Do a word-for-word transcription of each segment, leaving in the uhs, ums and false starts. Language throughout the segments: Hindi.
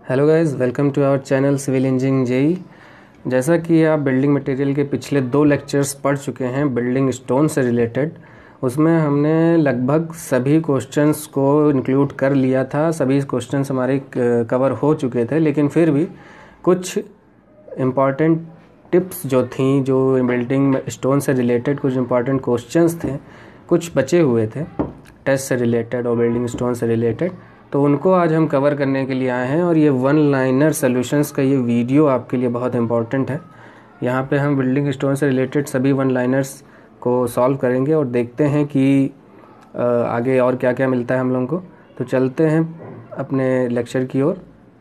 Hello guys, welcome to our channel civil engineering JE. जैसा कि आप बिल्डिंग मटेरियल के पिछले दो लेक्चर्स पढ़ चुके हैं बिल्डिंग स्टोन से रिलेटेड, उसमें हमने लगभग सभी क्वेश्चंस को इंक्लूड कर लिया था। सभी क्वेश्चंस हमारे कवर हो चुके थे, लेकिन फिर भी कुछ इम्पॉर्टेंट टिप्स जो थी, जो बिल्डिंग स्टोन से रिलेटेड कुछ इम्पॉर्टेंट क्वेश्चंस थे, कुछ बचे हुए थे टेस्ट से रिलेटेड और बिल्डिंग स्टोन से रिलेटेड, तो उनको आज हम कवर करने के लिए आए हैं। और ये वन लाइनर सॉल्यूशंस का ये वीडियो आपके लिए बहुत इंपॉर्टेंट है। यहाँ पे हम बिल्डिंग स्टोन से रिलेटेड सभी वन लाइनर्स को सॉल्व करेंगे और देखते हैं कि आगे और क्या क्या मिलता है हम लोगों को। तो चलते हैं अपने लेक्चर की ओर।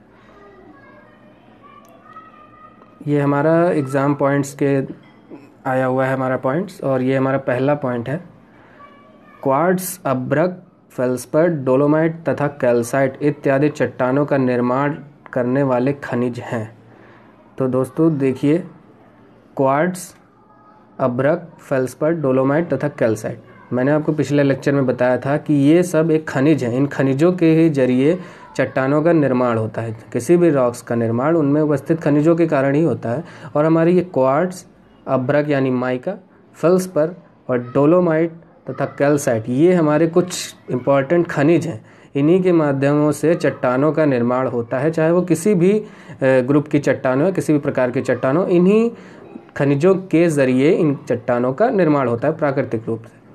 ये हमारा एग्ज़ाम पॉइंट्स के आया हुआ है हमारा पॉइंट्स, और ये हमारा पहला पॉइंट है, क्वार्ट्ज, अभ्रक, फेल्सपैट, डोलोमाइट तथा कैल्साइट इत्यादि चट्टानों का निर्माण करने वाले खनिज हैं। तो दोस्तों देखिए, क्वार्ट्ज, अभ्रक, फेल्सपैट, डोलोमाइट तथा कैल्साइट, मैंने आपको पिछले लेक्चर में बताया था कि ये सब एक खनिज हैं। इन खनिजों के ही जरिए चट्टानों का निर्माण होता है। किसी भी रॉक्स का निर्माण उनमें उपस्थित खनिजों के कारण ही होता है। और हमारे ये क्वार्ट्ज, अभ्रक यानी माइका, फेल्सपैट और डोलोमाइट तथा कैल्साइट, ये हमारे कुछ इम्पॉर्टेंट खनिज हैं। इन्हीं के माध्यमों से चट्टानों का निर्माण होता है, चाहे वो किसी भी ग्रुप की चट्टान हो, किसी भी प्रकार की चट्टान हो। इन्हीं खनिजों के ज़रिए इन चट्टानों का निर्माण होता है प्राकृतिक रूप से।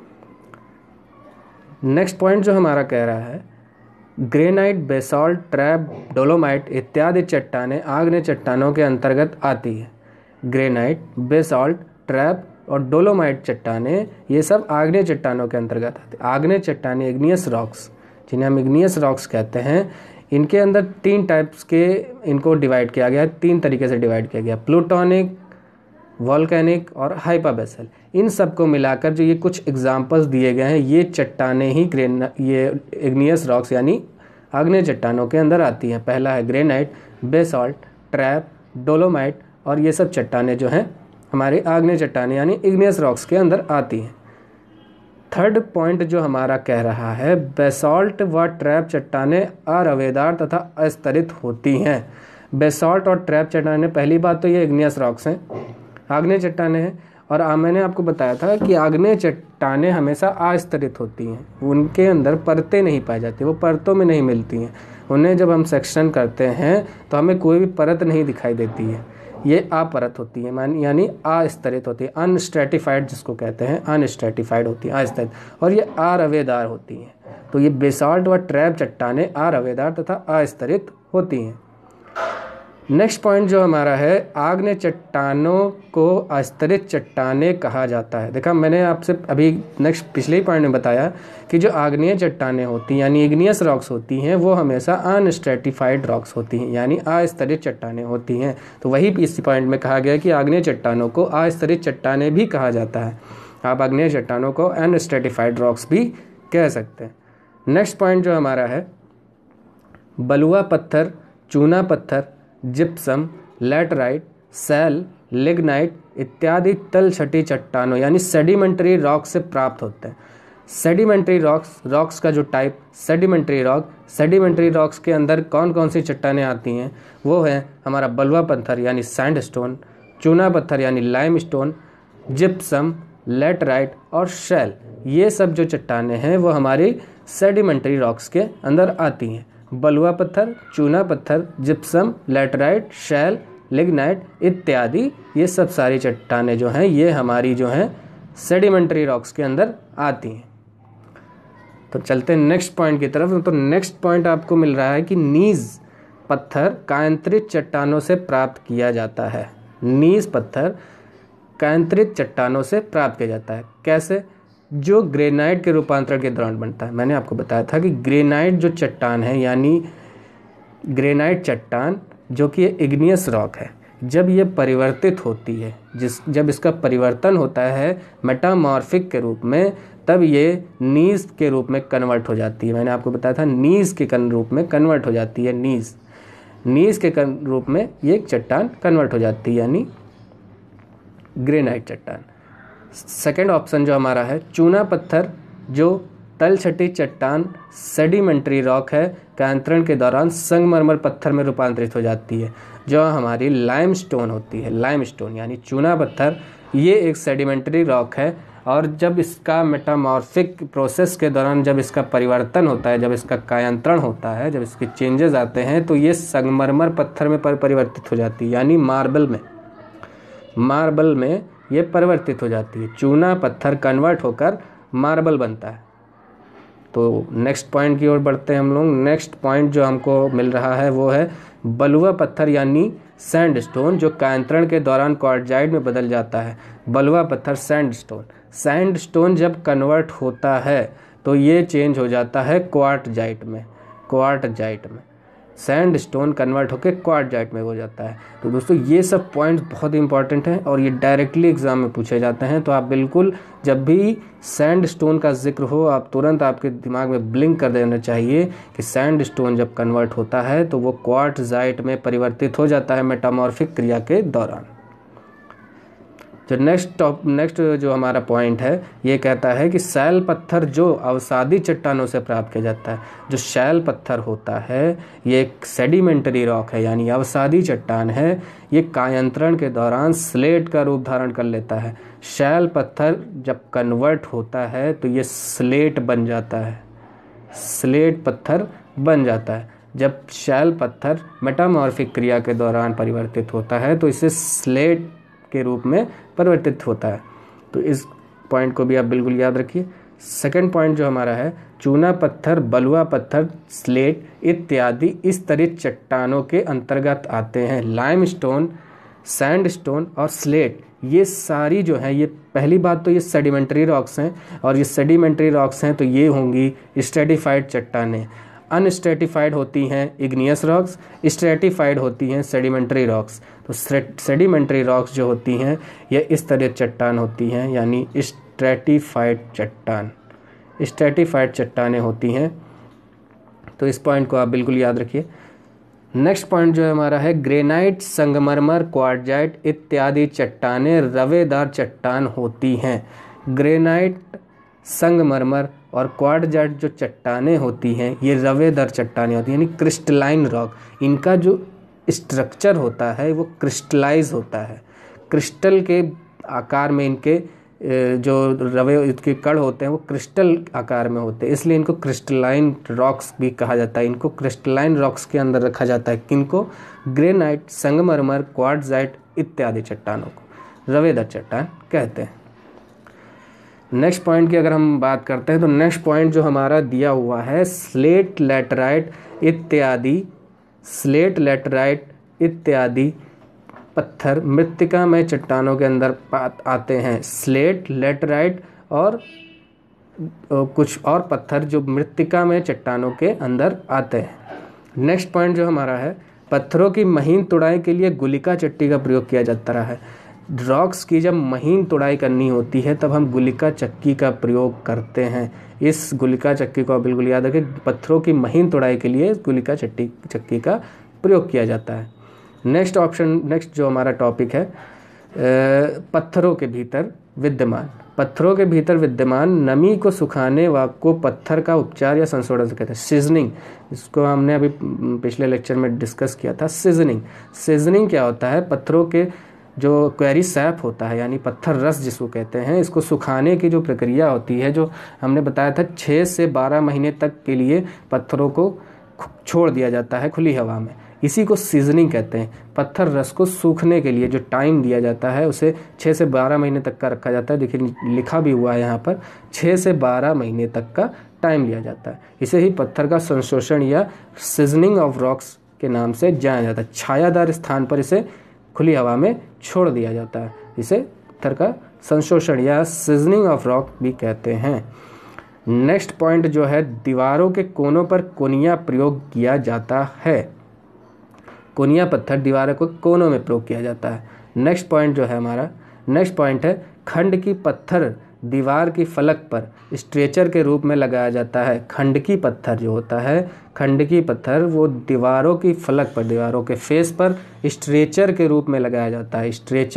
नेक्स्ट पॉइंट जो हमारा कह रहा है, ग्रेनाइट, बेसाल्ट, ट्रैप, डोलोमाइट इत्यादि चट्टानें आग्नेय चट्टानों के अंतर्गत आती है। ग्रेनाइट, बेसाल्ट, ट्रैप और डोलोमाइट चट्टानें, ये सब आग्नेय चट्टानों के अंतर्गत आते हैं। आग्नेय चट्टानें, इग्नियस रॉक्स, जिन्हें हम इग्नियस रॉक्स कहते हैं, इनके अंदर तीन टाइप्स के इनको डिवाइड किया गया है, तीन तरीके से डिवाइड किया गया, प्लूटोनिक, वॉल्केनिक और हाइपाबेसल। इन सब को मिलाकर जो ये कुछ एग्जाम्पल्स दिए गए हैं, ये चट्टानें ही ग्रेन ये इग्नियस रॉक्स यानी आग्नेय चट्टानों के अंदर आती हैं। पहला है ग्रेनाइट, बेसाल्ट, ट्रैप, डोलोमाइट, और ये सब चट्टानें जो हैं हमारे आग्नेय चट्टानें यानी इग्नियस रॉक्स के अंदर आती हैं। थर्ड पॉइंट जो हमारा कह रहा है, बेसाल्ट व ट्रैप चट्टानें अरवेदार तथा अस्तरित होती हैं। बेसाल्ट और ट्रैप चट्टानें, पहली बात तो ये इग्नियस रॉक्स हैं, आग्नेय चट्टानें हैं। और मैंने आपको बताया था कि आग्नेय चट्टानें हमेशा अस्तरित होती हैं, उनके अंदर परतें नहीं पाई जाती, वो परतों में नहीं मिलती हैं। उन्हें जब हम सेक्शन करते हैं तो हमें कोई भी परत नहीं दिखाई देती है, ये अपरत होती है, मान यानी अस्तरित होती है, अनस्ट्रेटिफाइड जिसको कहते हैं, अनस्ट्रेटिफाइड होती है, अस्तरित, और ये अरवेदार होती हैं। तो ये बेसाल्ट व ट्रैप चट्टानें अरवेदार तथा अस्तरित होती हैं। नेक्स्ट पॉइंट जो हमारा है, आग्नेय चट्टानों को अस्तरित चट्टानें कहा जाता है। देखा, मैंने आपसे अभी नेक्स्ट पिछले ही पॉइंट में बताया कि जो आग्नेय चट्टानें होती हैं यानी इग्नियस रॉक्स होती हैं, वो हमेशा अनस्ट्रेटिफाइड रॉक्स होती हैं यानी अस्तरित चट्टानें होती हैं। तो वही इस पॉइंट में कहा गया कि आग्नेय चट्टानों को अस्तरित चट्टानें भी कहा जाता है। आप आग्नेय चट्टानों को अनस्ट्रेटिफाइड रॉक्स भी कह सकते हैं। नेक्स्ट पॉइंट जो हमारा है, बलुआ पत्थर, चूना पत्थर, जिप्सम, लैटराइट, सेल, लिग्नाइट इत्यादि तलछटी चट्टानों यानी सेडिमेंट्री रॉक से प्राप्त होते हैं। सेडिमेंट्री रॉक्स, रॉक्स का जो type sedimentary rock, sedimentary rocks के अंदर कौन कौन सी चट्टानें आती हैं, वो है हमारा बलुआ पत्थर यानी सैंडस्टोन, चूना पत्थर यानी लाइमस्टोन, जिप्सम, लैटराइट और शेल। ये सब जो चट्टानें हैं वो हमारी सेडिमेंट्री रॉक्स के अंदर आती हैं। बलुआ पत्थर, चूना पत्थर, जिप्सम, लैटराइट, शेल, लिग्नाइट इत्यादि, ये सब सारी चट्टानें जो हैं ये हमारी जो हैं सेडिमेंट्री रॉक्स के अंदर आती हैं। तो चलते हैं नेक्स्ट पॉइंट की तरफ। तो नेक्स्ट पॉइंट आपको मिल रहा है कि नीज पत्थर कायांतरित चट्टानों से प्राप्त किया जाता है। नीज पत्थर कायांतरित चट्टानों से प्राप्त किया जाता है। कैसे? जो ग्रेनाइट के रूपांतरण के दौरान बनता है। मैंने आपको बताया था कि ग्रेनाइट जो चट्टान है यानी ग्रेनाइट चट्टान जो कि इग्नियस रॉक है, जब ये परिवर्तित होती है, जिस जब इसका परिवर्तन होता है मेटामॉर्फिक के रूप में, तब ये नीज के रूप में कन्वर्ट हो जाती है। मैंने आपको बताया था नीज के रूप में कन्वर्ट हो जाती है। नीज नीज के रूप में ये चट्टान कन्वर्ट हो जाती है यानी ग्रेनाइट चट्टान। सेकेंड ऑप्शन जो हमारा है, चूना पत्थर जो तलछटी चट्टान सेडिमेंट्री रॉक है, कायांतरण के दौरान संगमरमर पत्थर में रूपांतरित हो जाती है। जो हमारी लाइमस्टोन होती है, लाइमस्टोन यानी चूना पत्थर, ये एक सेडिमेंट्री रॉक है और जब इसका मेटामॉर्फिक प्रोसेस के दौरान जब इसका परिवर्तन होता है, जब इसका कायांतरण होता है, जब इसके चेंजेस आते हैं तो ये संगमरमर पत्थर में परिवर्तित हो जाती है, यानी मार्बल में मार्बल में ये परिवर्तित हो जाती है। चूना पत्थर कन्वर्ट होकर मार्बल बनता है। तो नेक्स्ट पॉइंट की ओर बढ़ते हैं हम लोग। नेक्स्ट पॉइंट जो हमको मिल रहा है वो है बलुआ पत्थर यानी सैंडस्टोन, जो कायांतरण के दौरान क्वार्टजाइट में बदल जाता है। बलुआ पत्थर सैंडस्टोन सैंडस्टोन जब कन्वर्ट होता है तो ये चेंज हो जाता है क्वार्टजाइट में क्वार्टजाइट में सैंडस्टोन कन्वर्ट होकर क्वार्टजाइट में हो जाता है। तो दोस्तों ये सब पॉइंट्स बहुत इंपॉर्टेंट हैं और ये डायरेक्टली एग्जाम में पूछे जाते हैं। तो आप बिल्कुल जब भी सैंडस्टोन का जिक्र हो, आप तुरंत आपके दिमाग में ब्लिंक कर देना चाहिए कि सैंडस्टोन जब कन्वर्ट होता है तो वो क्वार्टजाइट में परिवर्तित हो जाता है मेटामॉर्फिक क्रिया के दौरान। जो नेक्स्ट टॉप नेक्स्ट जो हमारा पॉइंट है ये कहता है कि शैल पत्थर जो अवसादी चट्टानों से प्राप्त किया जाता है। जो शैल पत्थर होता है ये एक सेडिमेंटरी रॉक है यानी अवसादी चट्टान है। ये कायांतरण के दौरान स्लेट का रूप धारण कर लेता है। शैल पत्थर जब कन्वर्ट होता है तो ये स्लेट बन जाता है स्लेट पत्थर बन जाता है। जब शैल पत्थर मेटामॉर्फिक क्रिया के दौरान परिवर्तित होता है तो इसे स्लेट के रूप में परिवर्तित होता है। तो इस पॉइंट को भी आप बिल्कुल याद रखिए। सेकंड पॉइंट जो हमारा है, चूना पत्थर, बलुआ पत्थर, स्लेट इत्यादि इस तरह चट्टानों के अंतर्गत आते हैं। लाइमस्टोन, सैंडस्टोन और स्लेट ये सारी जो है, ये पहली बात तो ये सेडिमेंट्री रॉक्स हैं और ये सेडिमेंट्री रॉक्स हैं तो ये होंगी स्ट्रेटिफाइड चट्टानें। अनस्ट्रेटिफाइड होती हैं इग्नियस रॉक्स, स्ट्रेटिफाइड होती हैं सेडिमेंट्री रॉक्स। तो सेडिमेंट्री रॉक्स जो होती हैं ये इस तरह चट्टान होती हैं यानी स्ट्रेटिफाइड चट्टान स्ट्रेटिफाइड चट्टानें होती हैं। तो इस पॉइंट को आप बिल्कुल याद रखिए। नेक्स्ट पॉइंट जो है हमारा है ग्रेनाइट, संगमरमर, क्वार्टजाइट इत्यादि चट्टानें रवेदार चट्टान होती हैं। ग्रेनाइट, संगमरमर और क्वार्टजाइट जो चट्टानें होती हैं ये रवेदार चट्टानें होती हैं यानी क्रिस्टलाइन रॉक। इनका जो स्ट्रक्चर होता है वो क्रिस्टलाइज होता है, क्रिस्टल के आकार में इनके जो रवे इसके कण होते हैं वो क्रिस्टल आकार में होते हैं, इसलिए इनको क्रिस्टलाइन रॉक्स भी कहा जाता है। इनको क्रिस्टलाइन रॉक्स के अंदर रखा जाता है। किनको? ग्रेनाइट, संगमरमर, क्वार्टजाइट इत्यादि चट्टानों को रवेदार चट्टान कहते हैं। नेक्स्ट पॉइंट की अगर हम बात करते हैं तो नेक्स्ट पॉइंट जो हमारा दिया हुआ है स्लेट, लैटराइट इत्यादि स्लेट, लैटराइट इत्यादि पत्थर मृत्तिका में चट्टानों के अंदर आते हैं। स्लेट, लैटराइट और कुछ और पत्थर जो मृत्तिका में चट्टानों के अंदर आते हैं। नेक्स्ट पॉइंट जो हमारा है पत्थरों की महीन तुड़ाई के लिए गुलिका चट्टी का प्रयोग किया जाता रहा है। रॉक्स की जब महीन तुड़ाई करनी होती है तब हम गुलिका चक्की का प्रयोग करते हैं। इस गुलिका चक्की को बिल्कुल याद रखें। पत्थरों की महीन तुड़ाई के लिए गुलिका चट्टी चक्की का प्रयोग किया जाता है। नेक्स्ट ऑप्शन नेक्स्ट जो हमारा टॉपिक है पत्थरों के भीतर विद्यमान पत्थरों के भीतर विद्यमान नमी को सुखाने व को पत्थर का उपचार या संशोधन कहते हैं। सीजनिंग, इसको हमने अभी पिछले लेक्चर में डिस्कस किया था। सीजनिंग सीजनिंग क्या होता है? पत्थरों के जो क्वेरी सैप होता है यानी पत्थर रस जिसको कहते हैं, इसको सुखाने की जो प्रक्रिया होती है, जो हमने बताया था छः से बारह महीने तक के लिए पत्थरों को छोड़ दिया जाता है खुली हवा में, इसी को सीजनिंग कहते हैं। पत्थर रस को सूखने के लिए जो टाइम दिया जाता है उसे छः से बारह महीने तक का रखा जाता है। देखिए लिखा भी हुआ है यहाँ पर, छः से बारह महीने तक का टाइम लिया जाता है। इसे ही पत्थर का संशोषण या सीजनिंग ऑफ रॉक्स के नाम से जाना जाता है। छायादार स्थान पर इसे खुली हवा में छोड़ दिया जाता है, इसे पत्थर का संशोषण या सीजनिंग ऑफ रॉक भी कहते हैं। नेक्स्ट पॉइंट जो है दीवारों के कोनों पर कोनिया प्रयोग किया जाता है। कोनिया पत्थर दीवारों को कोनों में प्रयोग किया जाता है। नेक्स्ट पॉइंट जो है हमारा नेक्स्ट पॉइंट है खंड की पत्थर दीवार की फलक पर स्ट्रेचर के रूप में लगाया जाता है। खंड की पत्थर जो होता है, खंड की पत्थर वो दीवारों की फलक पर, दीवारों के फेस पर स्ट्रेचर के रूप में लगाया जाता है। स्ट्रेचर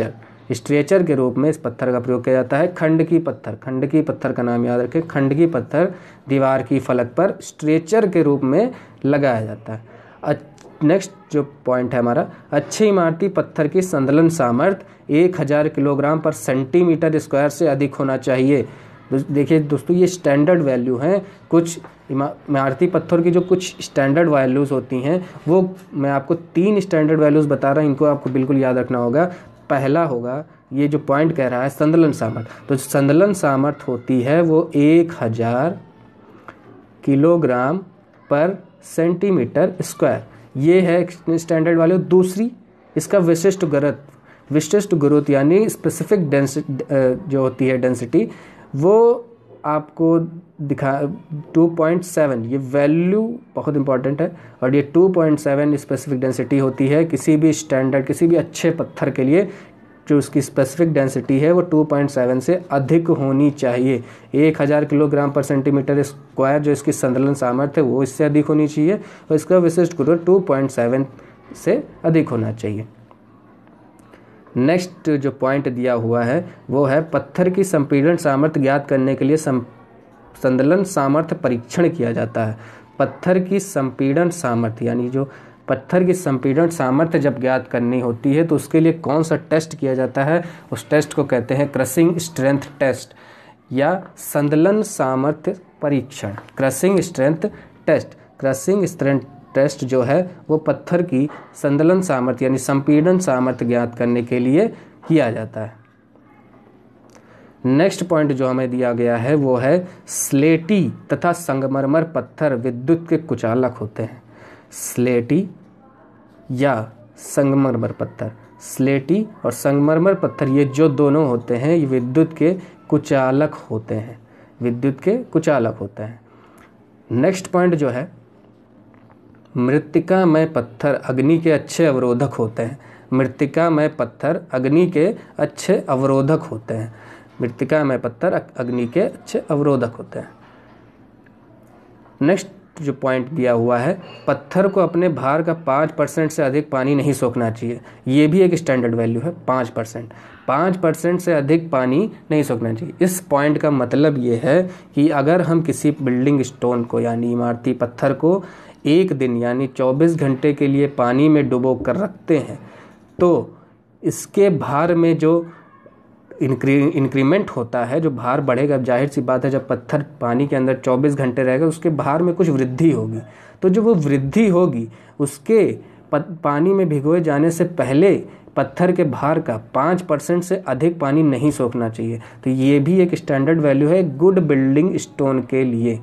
स्ट्रेचर के रूप में इस पत्थर का प्रयोग किया जाता है। खंडकी पत्थर, खंडकी पत्थर का नाम याद रखें, खंडकी पत्थर दीवार की फलक पर स्ट्रेचर के रूप में लगाया जाता है। नेक्स्ट जो पॉइंट है हमारा, अच्छी इमारती पत्थर की संदलन सामर्थ्य एक हज़ार किलोग्राम पर सेंटीमीटर स्क्वायर से अधिक होना चाहिए। देखिए दोस्तों, ये स्टैंडर्ड वैल्यू हैं। कुछ इमारती पत्थर की जो कुछ स्टैंडर्ड वैल्यूज़ होती हैं वो मैं आपको तीन स्टैंडर्ड वैल्यूज़ बता रहा हूँ, इनको आपको बिल्कुल याद रखना होगा। पहला होगा, ये जो पॉइंट कह रहा है संदलन सामर्थ्य, तो संदलन सामर्थ्य होती है वो एक हज़ार किलोग्राम पर सेंटीमीटर स्क्वायर, ये है स्टैंडर्ड वैल्यू। दूसरी, इसका विशिष्ट गुरुत्व, विशिष्ट गुरुत्व यानी स्पेसिफिक डेंसिटी जो होती है डेंसिटी, वो आपको दिखा टू पॉइंट सेवन, ये वैल्यू बहुत इंपॉर्टेंट है। और ये two point seven specific density होती है किसी भी स्टैंडर्ड, किसी भी अच्छे पत्थर के लिए जो उसकी स्पेसिफिक डेंसिटी है वो टू पॉइंट सेवन से अधिक होनी चाहिए। एक हज़ार किलोग्राम पर सेंटीमीटर स्क्वायर जो इसकी संदलन सामर्थ्य है वो इससे अधिक होनी चाहिए, और इसका विशिष्ट गुरुत्व टू पॉइंट सेवन से अधिक होना चाहिए। नेक्स्ट जो पॉइंट दिया हुआ है वो है पत्थर की संपीड़न सामर्थ्य ज्ञात करने के लिए संदलन सामर्थ्य परीक्षण किया जाता है। पत्थर की संपीड़न सामर्थ्य यानी जो पत्थर की संपीड़न सामर्थ्य जब ज्ञात करनी होती है तो उसके लिए कौन सा टेस्ट किया जाता है, उस टेस्ट को कहते हैं क्रशिंग स्ट्रेंथ टेस्ट या संदलन सामर्थ्य परीक्षण, crushing strength test. Crushing strength test जो है वो पत्थर की संदलन सामर्थ्य यानी संपीड़न सामर्थ्य ज्ञात करने के लिए किया जाता है। नेक्स्ट पॉइंट जो हमें दिया गया है वो है स्लेटी तथा संगमरमर पत्थर विद्युत के कुचालक होते हैं। स्लेटी या संगमरमर पत्थर, स्लेटी और संगमरमर पत्थर ये जो दोनों होते हैं ये विद्युत के कुचालक होते हैं, विद्युत के कुचालक होते हैं। नेक्स्ट पॉइंट जो है, मृत्तिकामय पत्थर अग्नि के अच्छे अवरोधक होते हैं। मृत्तिकामय पत्थर अग्नि के अच्छे अवरोधक होते हैं। मृत्तिकामय पत्थर अग्नि के अच्छे अवरोधक होते हैं। नेक्स्ट जो पॉइंट दिया हुआ है, पत्थर को अपने भार का पाँच परसेंट से अधिक पानी नहीं सोखना चाहिए। ये भी एक स्टैंडर्ड वैल्यू है, पाँच परसेंट पाँच परसेंट से अधिक पानी नहीं सोखना चाहिए। इस पॉइंट का मतलब ये है कि अगर हम किसी बिल्डिंग स्टोन को यानी इमारती पत्थर को एक दिन यानी चौबीस घंटे के लिए पानी में डुबो कर रखते हैं तो इसके भार में जो इंक्री इंक्रीमेंट होता है, जो भार बढ़ेगा, जाहिर सी बात है जब पत्थर पानी के अंदर चौबीस घंटे रहेगा उसके भार में कुछ वृद्धि होगी। तो जो वो वृद्धि होगी उसके पानी में भिगोए जाने से पहले पत्थर के भार का पाँच परसेंट से अधिक पानी नहीं सोखना चाहिए। तो ये भी एक स्टैंडर्ड वैल्यू है गुड बिल्डिंग स्टोन के लिए।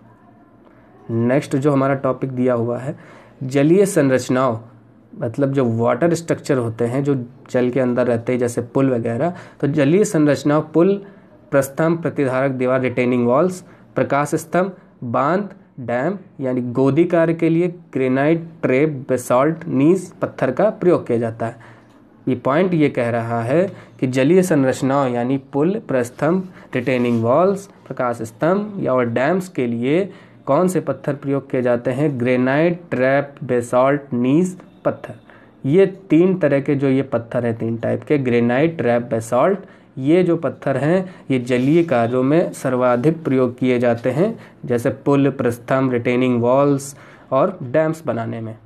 नेक्स्ट जो हमारा टॉपिक दिया हुआ है, जलीय संरचनाओं मतलब जो वाटर स्ट्रक्चर होते हैं जो जल के अंदर रहते हैं जैसे पुल वगैरह, तो जलीय संरचनाओं पुल, प्रस्तंभ, प्रतिधारक दीवार, रिटेनिंग वॉल्स, प्रकाश स्तंभ, बांध, डैम यानी गोदी कार्य के लिए ग्रेनाइट, ट्रेप, बेसाल्ट, नीज पत्थर का प्रयोग किया जाता है। ये पॉइंट ये कह रहा है कि जलीय संरचनाओं यानी पुल, प्रस्तंभ, रिटेनिंग वॉल्स, प्रकाश स्तंभ या और डैम्स के लिए कौन से पत्थर प्रयोग किए जाते हैं? ग्रेनाइट, ट्रैप, बेसाल्ट, नीज पत्थर। ये तीन तरह के जो ये पत्थर हैं, तीन टाइप के, ग्रेनाइट, ट्रैप, बेसाल्ट, ये जो पत्थर हैं ये जलीय कार्यों में सर्वाधिक प्रयोग किए जाते हैं जैसे पुल, प्रस्तंभ, रिटेनिंग वॉल्स और डैम्स बनाने में।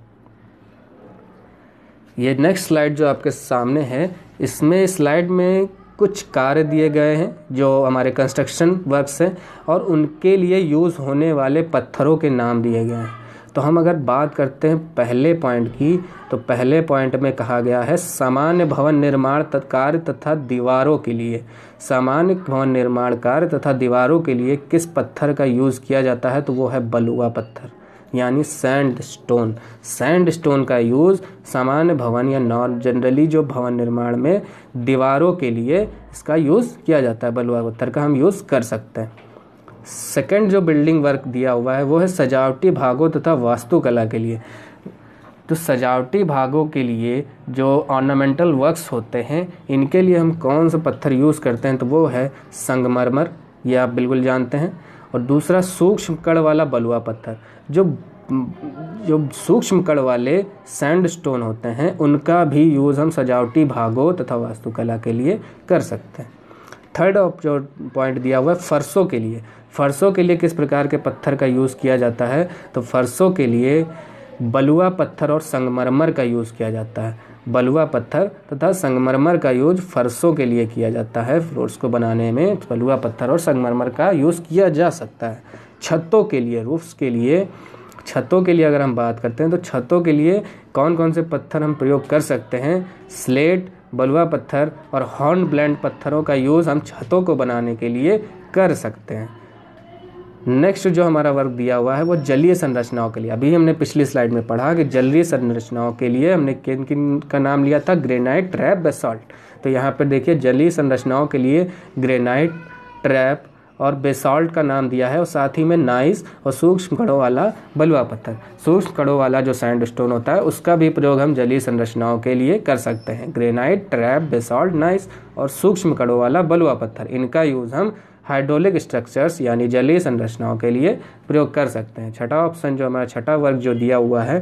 ये नेक्स्ट स्लाइड जो आपके सामने है, इसमें स्लाइड में कुछ कार्य दिए गए हैं जो हमारे कंस्ट्रक्शन वर्क्स हैं और उनके लिए यूज़ होने वाले पत्थरों के नाम दिए गए हैं। तो हम अगर बात करते हैं पहले पॉइंट की, तो पहले पॉइंट में कहा गया है सामान्य भवन निर्माण कार्य तथा दीवारों के लिए, सामान्य भवन निर्माण कार्य तथा दीवारों के लिए किस पत्थर का यूज़ किया जाता है? तो वो है बलुआ पत्थर यानी सैंड स्टोन। सैंड स्टोन का यूज़ सामान्य भवन या नॉन जनरली जो भवन निर्माण में दीवारों के लिए इसका यूज़ किया जाता है, बलुआ पत्थर का हम यूज़ कर सकते हैं। सेकंड जो बिल्डिंग वर्क दिया हुआ है वो है सजावटी भागों तथा वास्तुकला के लिए। तो सजावटी भागों के लिए जो ऑर्नामेंटल वर्क्स होते हैं इनके लिए हम कौन सा पत्थर यूज़ करते हैं? तो वो है संगमरमर, ये आप बिल्कुल जानते हैं। और दूसरा सूक्ष्म कण वाला बलुआ पत्थर। जो जो सूक्ष्म कण वाले सैंडस्टोन होते हैं उनका भी यूज़ हम सजावटी भागों तथा वास्तुकला के लिए कर सकते हैं। थर्ड जो पॉइंट दिया हुआ है फर्शों के लिए, फर्शों के लिए किस प्रकार के पत्थर का यूज़ किया जाता है, तो फर्शों के लिए बलुआ पत्थर और संगमरमर का यूज़ किया जाता है। बलुआ पत्थर तथा संगमरमर का यूज फर्शों के लिए किया जाता है। फ्लोर्स को बनाने में बलुआ पत्थर और संगमरमर का यूज़ किया जा सकता है। छतों के लिए, रूफ्स के लिए, छतों के लिए अगर हम बात करते हैं तो छतों के लिए कौन कौन से पत्थर हम प्रयोग कर सकते हैं, स्लेट, बलुआ पत्थर और हॉर्न ब्लेंड पत्थरों का यूज़ हम छतों को बनाने के लिए कर सकते हैं। नेक्स्ट जो हमारा वर्क दिया हुआ है वो जलीय संरचनाओं के लिए। अभी हमने पिछली स्लाइड में पढ़ा कि जलीय संरचनाओं के लिए हमने किन किन का नाम लिया था, ग्रेनाइट, ट्रैप, बेसाल्ट। तो यहाँ पर देखिए जलीय संरचनाओं के लिए ग्रेनाइट, ट्रैप और बेसाल्ट का नाम दिया है और साथ ही में नाइस और सूक्ष्म कणों वाला बलुआ पत्थर। सूक्ष्म कणों वाला जो सैंडस्टोन होता है उसका भी प्रयोग हम जलीय संरचनाओं के लिए कर सकते हैं। ग्रेनाइट, ट्रैप, बेसाल्ट, नाइस और सूक्ष्म कणों वाला बलुआ पत्थर, इनका यूज़ हम हाइड्रोलिक स्ट्रक्चर्स यानी जलीय संरचनाओं के लिए प्रयोग कर सकते हैं। छठा ऑप्शन जो हमारा छठा वर्ग जो दिया हुआ है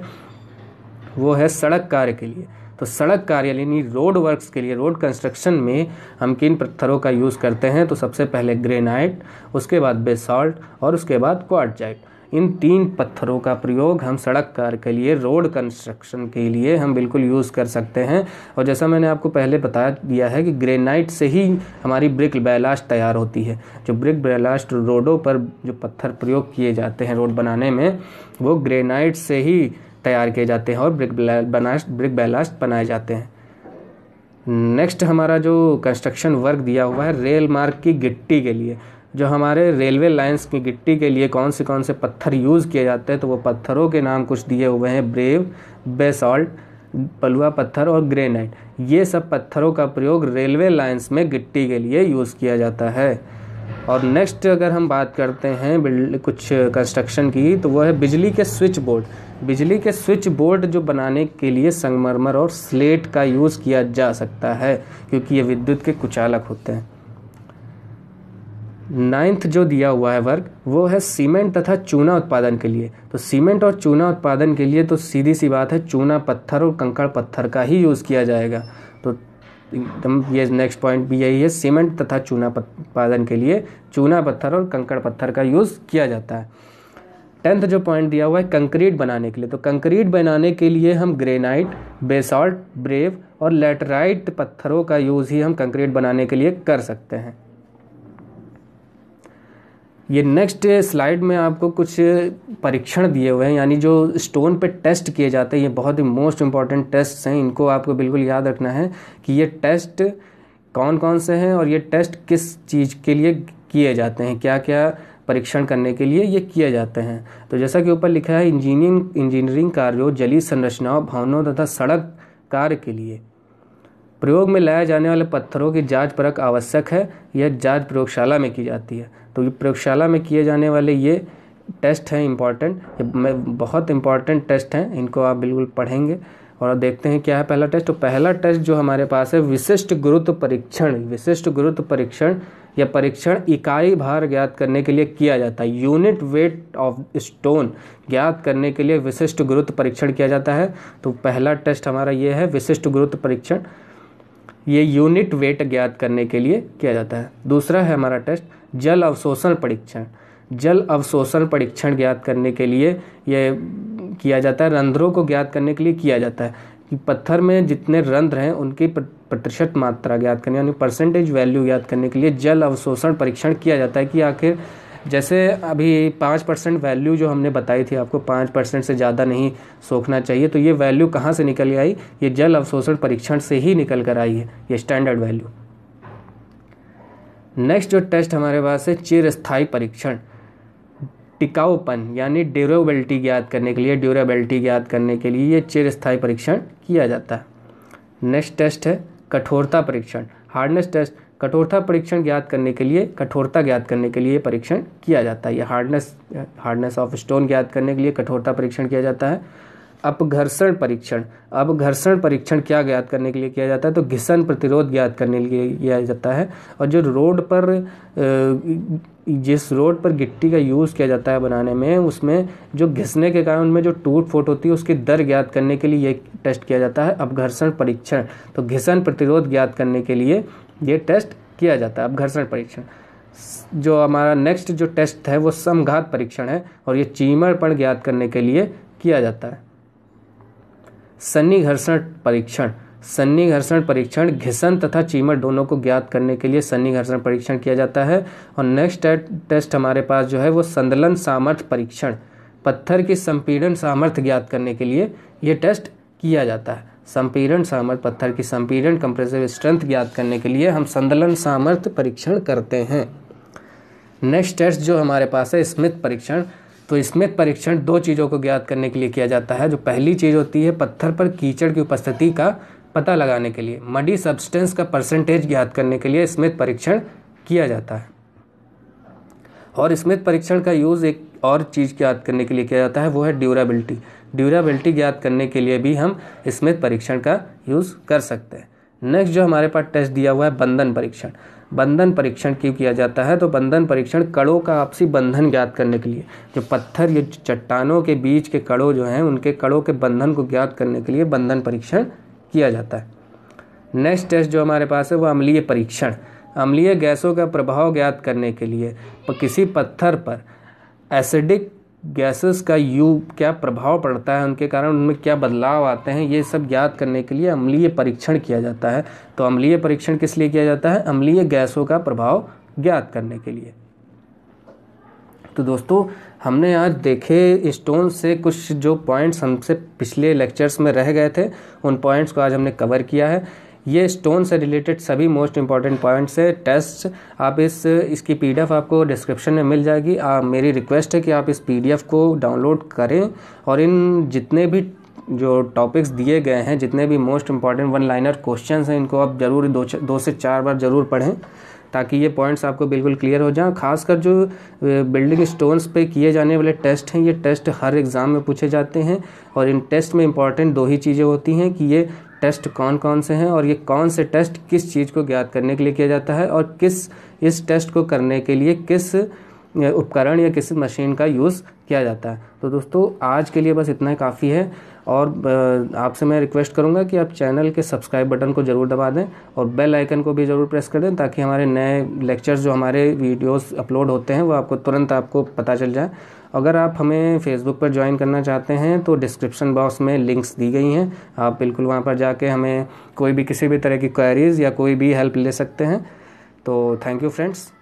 वो है सड़क कार्य के लिए। तो सड़क कार्य यानी रोड वर्क्स के लिए, रोड कंस्ट्रक्शन में हम किन पत्थरों का यूज़ करते हैं, तो सबसे पहले ग्रेनाइट, उसके बाद बेसाल्ट और उसके बाद क्वार्टजाइट। इन तीन पत्थरों का प्रयोग हम सड़क कार्य के लिए, रोड कंस्ट्रक्शन के लिए हम बिल्कुल यूज़ कर सकते हैं। और जैसा मैंने आपको पहले बता दिया है कि ग्रेनाइट से ही हमारी ब्रिक बैलास्ट तैयार होती है। जो ब्रिक बैलास्ट रोडों पर जो पत्थर प्रयोग किए जाते हैं रोड बनाने में, वो ग्रेनाइट से ही तैयार किए जाते हैं और ब्रिक बैलास्ट ब्रिक बैलास्ट बनाए जाते हैं। नेक्स्ट हमारा जो कंस्ट्रक्शन वर्क दिया हुआ है रेल मार्ग की गिट्टी के लिए। जो हमारे रेलवे लाइंस की गिट्टी के लिए कौन से कौन से पत्थर यूज़ किए जाते हैं, तो वो पत्थरों के नाम कुछ दिए हुए हैं, ब्रेव, बेसाल्ट, बलुआ पत्थर और ग्रेनाइट। ये सब पत्थरों का प्रयोग रेलवे लाइंस में गिट्टी के लिए यूज़ किया जाता है। और नेक्स्ट अगर हम बात करते हैं कुछ कंस्ट्रक्शन की, तो वो है बिजली के स्विच बोर्ड। बिजली के स्विच बोर्ड जो बनाने के लिए संगमरमर और स्लेट का यूज़ किया जा सकता है क्योंकि ये विद्युत के कुचालक होते हैं। नाइन्थ जो दिया हुआ है वर्क वो है सीमेंट तथा चूना उत्पादन के लिए। तो सीमेंट और चूना उत्पादन के लिए तो सीधी सी बात है, चूना पत्थर और कंकड़ पत्थर का ही यूज़ किया जाएगा। तो एकदम ये नेक्स्ट पॉइंट भी यही है, सीमेंट तथा चूना उत्पादन के लिए चूना पत्थर और कंकड़ पत्थर का यूज़ किया जाता है। टेंथ जो पॉइंट दिया हुआ है कंक्रीट बनाने के लिए। तो कंक्रीट बनाने के लिए हम ग्रेनाइट, बेसाल्ट, ब्रेव और लैटराइट पत्थरों का यूज़ ही हम कंक्रीट बनाने के लिए कर सकते हैं। ये नेक्स्ट स्लाइड में आपको कुछ परीक्षण दिए हुए हैं, यानी जो स्टोन पे टेस्ट किए जाते हैं, ये बहुत ही मोस्ट इम्पॉर्टेंट टेस्ट हैं। इनको आपको बिल्कुल याद रखना है कि ये टेस्ट कौन कौन से हैं और ये टेस्ट किस चीज़ के लिए किए जाते हैं, क्या क्या परीक्षण करने के लिए ये किए जाते हैं। तो जैसा कि ऊपर लिखा है, इंजीनियरिंग इंजीनियरिंग कार्यों, जलीय संरचनाओं, भवनों तथा सड़क कार्य के लिए प्रयोग में लाए जाने वाले पत्थरों की जांच परख आवश्यक है। यह जांच प्रयोगशाला में की जाती है। तो ये प्रयोगशाला में किए जाने वाले ये टेस्ट हैं इम्पॉर्टेंट, ये बहुत इंपॉर्टेंट टेस्ट हैं, इनको आप बिल्कुल पढ़ेंगे। और देखते हैं क्या है पहला टेस्ट। तो पहला टेस्ट जो हमारे पास है विशिष्ट गुरुत्व परीक्षण। विशिष्ट गुरुत्व परीक्षण या परीक्षण इकाई भार ज्ञात करने के लिए किया जाता है। यूनिट वेट ऑफ स्टोन ज्ञात करने के लिए विशिष्ट गुरुत्व परीक्षण किया जाता है। तो पहला टेस्ट हमारा ये है विशिष्ट गुरुत्व परीक्षण, ये यूनिट वेट ज्ञात करने के लिए किया जाता है। दूसरा है हमारा टेस्ट जल अवशोषण परीक्षण। जल अवशोषण परीक्षण ज्ञात करने के लिए ये किया जाता है, रंध्रों को ज्ञात करने के लिए किया जाता है कि पत्थर में जितने रंध्र हैं उनकी प्रतिशत मात्रा ज्ञात करने यानी परसेंटेज वैल्यू ज्ञात करने के लिए जल अवशोषण परीक्षण किया जाता है कि आखिर जैसे अभी पाँच परसेंट वैल्यू जो हमने बताई थी आपको, पाँच परसेंट से ज़्यादा नहीं सोखना चाहिए, तो ये वैल्यू कहाँ से निकल आई, ये जल अवशोषण परीक्षण से ही निकल कर आई है, ये स्टैंडर्ड वैल्यू। नेक्स्ट जो टेस्ट हमारे पास है चिरस्थायी परीक्षण। टिकाऊपन यानी ड्यूरेबिलिटी ज्ञात करने के लिए ड्यूरेबिलिटी ज्ञात करने के लिए ये चिरस्थायी परीक्षण किया जाता है। नेक्स्ट टेस्ट है कठोरता परीक्षण, हार्डनेस टेस्ट। कठोरता परीक्षण ज्ञात करने के लिए कठोरता ज्ञात करने के लिए परीक्षण किया जाता है। ये हार्डनेस हार्डनेस ऑफ स्टोन ज्ञात करने के लिए कठोरता परीक्षण किया जाता है। अपघर्षण परीक्षण। अपघर्षण परीक्षण क्या ज्ञात करने के लिए किया जाता है? तो घिसन प्रतिरोध ज्ञात करने के लिए किया जाता है। और जो रोड पर जिस रोड पर गिट्टी का यूज़ किया जाता है बनाने में, उसमें जो घिसने के कारण उनमें जो टूट फूट होती है उसकी दर ज्ञात करने के लिए ये टेस्ट किया जाता है अपघर्षण परीक्षण। तो घिसन प्रतिरोध ज्ञात करने के लिए ये टेस्ट किया जाता है अपघर्षण परीक्षण। जो हमारा नेक्स्ट जो टेस्ट है वो समघात परीक्षण है और ये चीमड़पण ज्ञात करने के लिए किया जाता है। सन्निघर्षण परीक्षण। सन्निघर्षण परीक्षण घिसन तथा चीमड़ दोनों को ज्ञात करने के लिए सन्निघर्षण परीक्षण किया जाता है। और नेक्स्ट टेस्ट हमारे पास जो है वो संदलन सामर्थ्य परीक्षण। पत्थर की संपीड़न सामर्थ्य ज्ञात करने के लिए ये टेस्ट किया जाता है। संपीड़न सामर्थ्य, पत्थर की संपीड़न कंप्रेसिव स्ट्रेंथ ज्ञात करने के लिए हम संदलन सामर्थ्य परीक्षण करते हैं। नेक्स्ट टेस्ट जो हमारे पास है स्मिथ परीक्षण। तो स्मिथ परीक्षण दो चीज़ों को ज्ञात करने के लिए किया जाता है। जो पहली चीज़ होती है पत्थर पर कीचड़ की उपस्थिति का पता लगाने के लिए, मडी सब्सटेंस का परसेंटेज ज्ञात करने के लिए स्मिथ परीक्षण किया जाता है। और स्मिथ परीक्षण का यूज़ एक और चीज़ ज्ञात करने के लिए किया जाता है, वो है ड्यूरेबिलिटी। ड्यूरेबिलिटी ज्ञात करने के लिए भी हम स्मिथ परीक्षण का यूज़ कर सकते हैं। नेक्स्ट जो हमारे पास टेस्ट दिया हुआ है बंधन परीक्षण। बंधन परीक्षण क्यों किया जाता है? तो बंधन परीक्षण कड़ों का आपसी बंधन ज्ञात करने के लिए, जो पत्थर या चट्टानों के बीच के कड़ों जो हैं उनके कड़ों के बंधन को ज्ञात करने के लिए बंधन परीक्षण किया जाता है। नेक्स्ट टेस्ट जो हमारे पास है वो अम्लीय परीक्षण। अम्लीय गैसों का प्रभाव ज्ञात करने के लिए किसी पत्थर पर एसिडिक गैसेस का यू क्या प्रभाव पड़ता है, उनके कारण उनमें क्या बदलाव आते हैं, ये सब ज्ञात करने के लिए अम्लीय परीक्षण किया जाता है। तो अम्लीय परीक्षण किस लिए किया जाता है? अम्लीय गैसों का प्रभाव ज्ञात करने के लिए। तो दोस्तों हमने आज देखे स्टोन से कुछ जो पॉइंट्स हमसे पिछले लेक्चर्स में रह गए थे, उन पॉइंट्स को आज हमने कवर किया है। ये स्टोन से रिलेटेड सभी मोस्ट इंपॉर्टेंट पॉइंट्स है। टेस्ट आप इस इसकी पीडीएफ आपको डिस्क्रिप्शन में मिल जाएगी। आप मेरी रिक्वेस्ट है कि आप इस पीडीएफ को डाउनलोड करें और इन जितने भी जो टॉपिक्स दिए गए हैं, जितने भी most important one liner questions हैं, इनको आप ज़रूर दो दो से चार बार ज़रूर पढ़ें ताकि ये पॉइंट्स आपको बिल्कुल क्लियर हो जाएं। खासकर जो बिल्डिंग स्टोन्स पे किए जाने वाले टेस्ट हैं, ये टेस्ट हर एग्ज़ाम में पूछे जाते हैं और इन टेस्ट में इंपॉर्टेंट दो ही चीज़ें होती हैं कि ये टेस्ट कौन कौन से हैं और ये कौन से टेस्ट किस चीज़ को ज्ञात करने के लिए किया जाता है और किस इस टेस्ट को करने के लिए किस उपकरण या किस मशीन का यूज़ किया जाता है। तो दोस्तों आज के लिए बस इतना ही काफ़ी है और आपसे मैं रिक्वेस्ट करूंगा कि आप चैनल के सब्सक्राइब बटन को ज़रूर दबा दें और बेल आइकन को भी ज़रूर प्रेस कर दें ताकि हमारे नए लेक्चर्स जो हमारे वीडियोस अपलोड होते हैं वो आपको तुरंत आपको पता चल जाए। अगर आप हमें फेसबुक पर ज्वाइन करना चाहते हैं तो डिस्क्रिप्शन बॉक्स में लिंक्स दी गई हैं, आप बिल्कुल वहाँ पर जाके हमें कोई भी किसी भी तरह की क्वेरीज़ या कोई भी हेल्प ले सकते हैं। तो थैंक यू फ्रेंड्स।